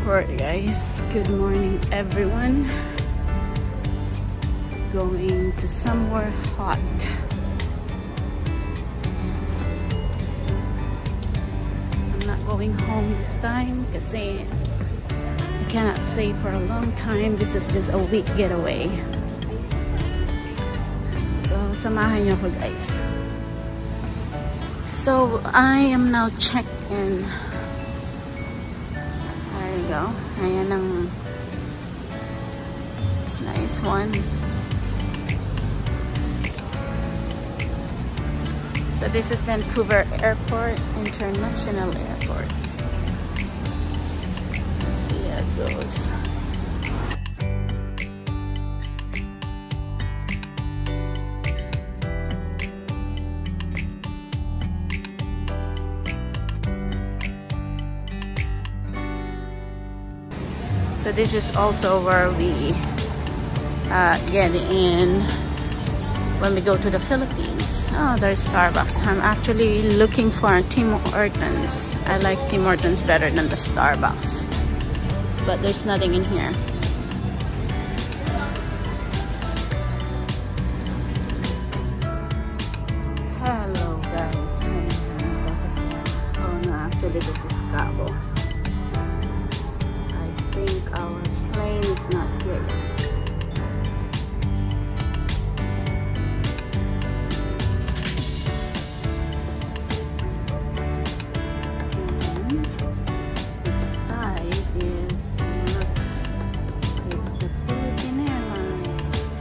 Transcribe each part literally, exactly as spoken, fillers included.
airport, guys. Good morning, everyone. Going to somewhere hot. I'm not going home this time kasi I cannot stay for a long time. This is just a week getaway. So, samahan niyo ako, guys. So, I am now checked in. There you go. Ayan ang nice one. So this is Vancouver Airport, International Airport. Let's see how it goes. So this is also where we uh, get in when we go to the Philippines. Oh, there's Starbucks. I'm actually looking for Tim Hortons. I like Tim Hortons better than the Starbucks. But there's nothing in here. Hello, guys. Oh no, actually this is Cabo. I think our plane is not here yet. And the side is, look, it's the Philippine Airlines.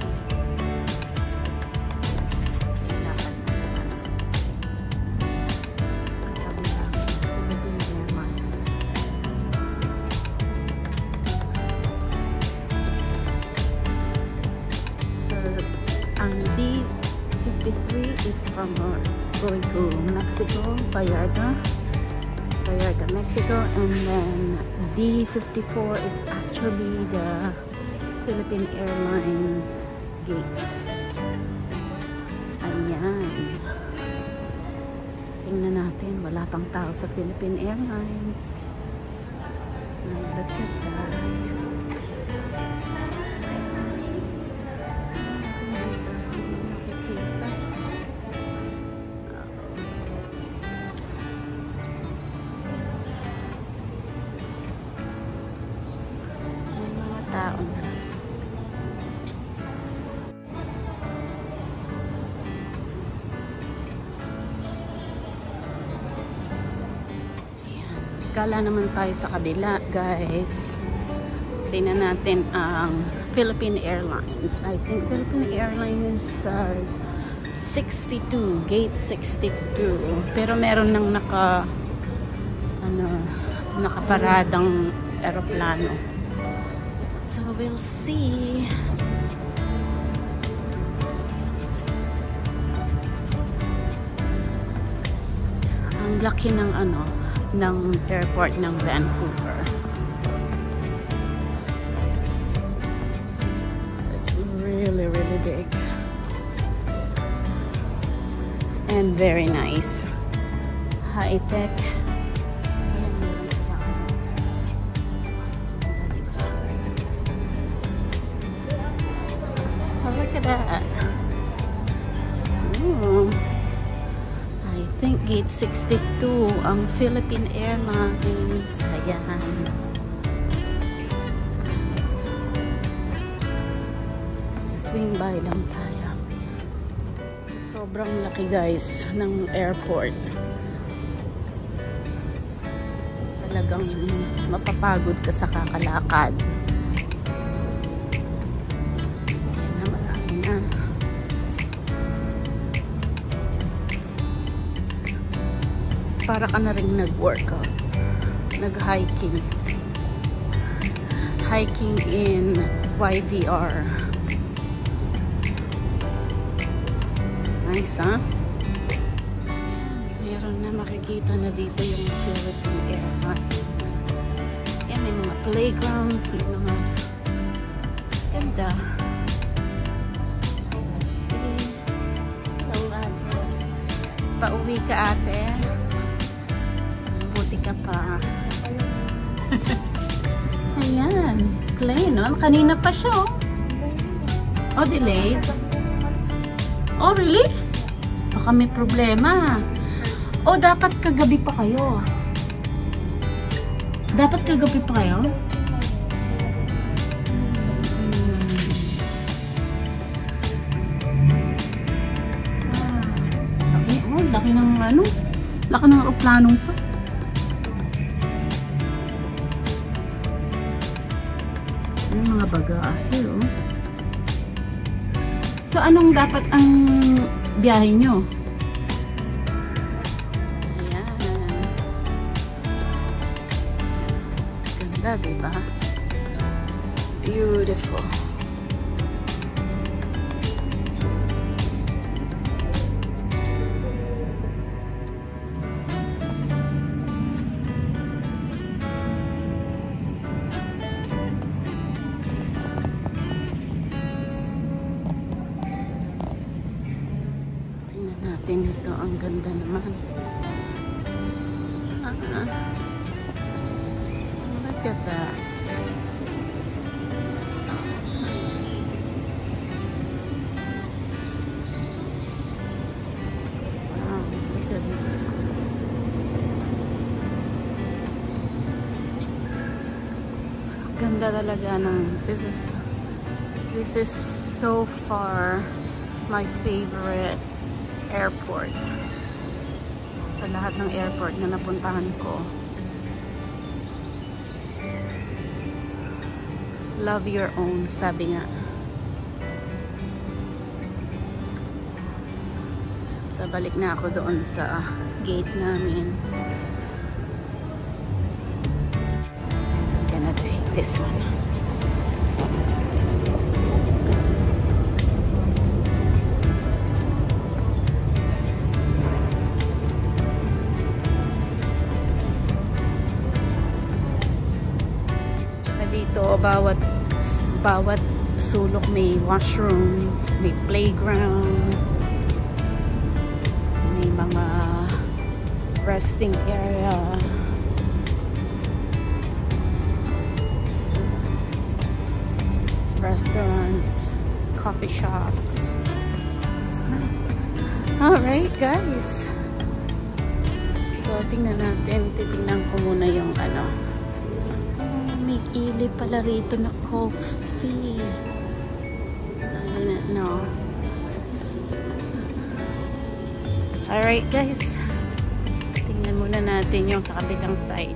Ang D fifty-three is from uh, going to Mexico, Vallarta, Vallarta, Mexico, and then D fifty-four is actually the Philippine Airlines gate. Ayan. Tingnan natin, wala pang tao sa Philippine Airlines. Now, look at that. Tao na. Ayan. Kala naman tayo sa kabila, guys. Tingnan natin ang Philippine Airlines. I think Philippine Airlines uh, sixty-two, gate sixty-two. Pero meron nang naka ano, nakaparadang eroplano. So we'll see. Ang laki ng ano, ng airport ng Vancouver. So it's really, really big. And very nice. High-tech. Look at that. Ooh. I think gate sixty-two ang Philippine Airlines. Ayan. Swing by lang tayo. Sobrang laki, guys, ng airport. Talagang mapapagod ka sa kakalakad. Para ka na rin nag-workout, nag-hiking, hiking in Y V R. It's nice, huh? Meron na makikita na dito yung Philippine Airlines. Yan, may mga playgrounds, may mga ganda. Let's see. Hello, ate. Pauwi ka, ate. Buti ka pa. Ayan. Plane, no? Kanina pa siya, oh. Oh, delayed. Oh, really? Baka may problema. Oh, dapat kagabi pa kayo. Dapat kagabi pa kayo? Laki ng ano, laki ng aeroplanong to. Yung mga bagahe, oh. So, anong dapat ang biyahe nyo? Ayan. Ganda, diba? Beautiful. Natin ito, ang ganda naman. Ah, look at that. Wow, look at this. So, ganda talaga ng this is this is so far my favorite airport sa lahat ng airport na napuntahan ko. Love your own, sabi nga. So balik na ako doon sa gate namin. I'm gonna take this one. Dito, bawat bawat sulok may washrooms, may playground, may mga resting area, restaurants, coffee shops. Alright guys, so tingnan natin, titingnan ko muna yung ano. May ili pala rito na coffee. I didn't know. Alright guys. Tingnan muna natin yung sa kabilang side.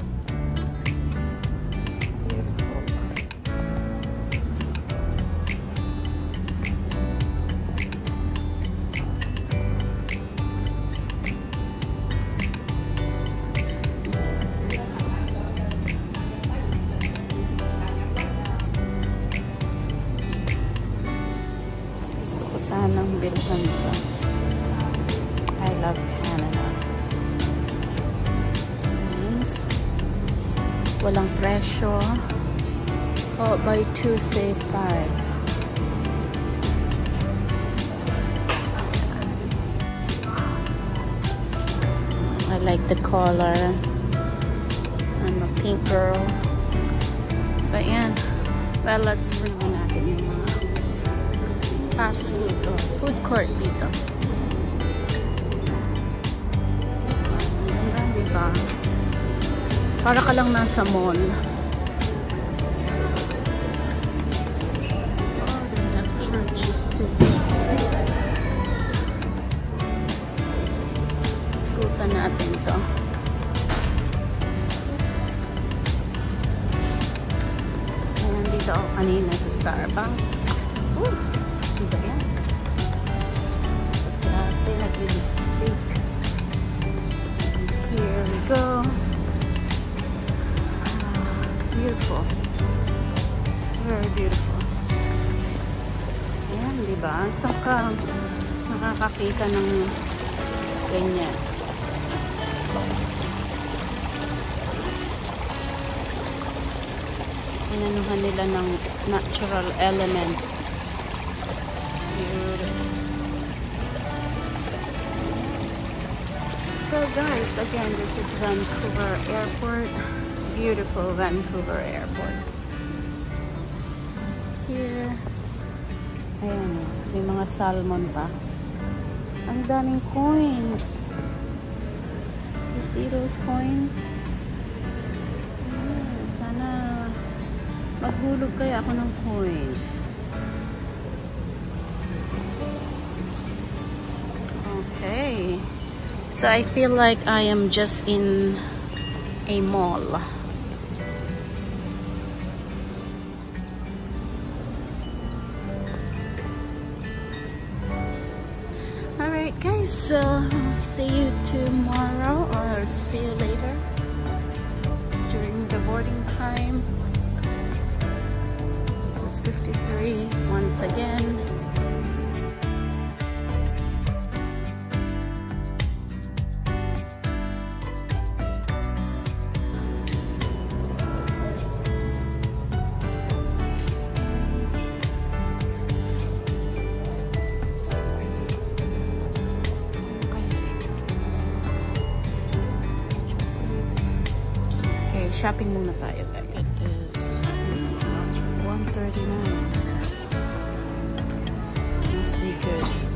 Sanang bilhan ito. I love Canada. This means walang presyo. Oh, buy two, save five. I like the color. I'm a pink girl. But yan. Well, let's resume natin yung mga fast food o food court dito. Ayan, diba? Para ka lang nasa mall. Oh, they have churches too. Ikutan natin to. Ayan, dito ako kanina sa Starbucks. Ooh! Diba yan? Kasi natin nag-lipstick. Here we go. Ah, it's beautiful. Very beautiful. Ayan, diba? Saan ka nakakakita ng ganyan? Inanuhan nila ng natural element. So guys, again, this is Vancouver Airport. beautiful Vancouver Airport. Here, ayan, may mga salmon pa. Ang daming coins. You see those coins? Ayan, sana maghulog kaya ako ng coins. Okay. So I feel like I am just in a mall. Alright guys, so see you tomorrow or see you later during the boarding time. This is fifty-three once again. Shopping muna tayo guys. It is one thirty-nine. Must be good.